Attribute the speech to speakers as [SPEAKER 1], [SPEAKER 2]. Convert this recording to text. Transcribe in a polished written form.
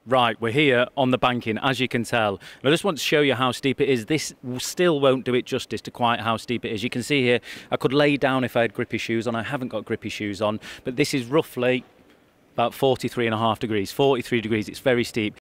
[SPEAKER 1] Right, we're here on the banking, as you can tell. I just want to show you how steep it is. This still won't do it justice to quite how steep it is. You can see here, I could lay down if I had grippy shoes on. I haven't got grippy shoes on, but this is roughly about 43.5 degrees, 43 degrees. It's very steep.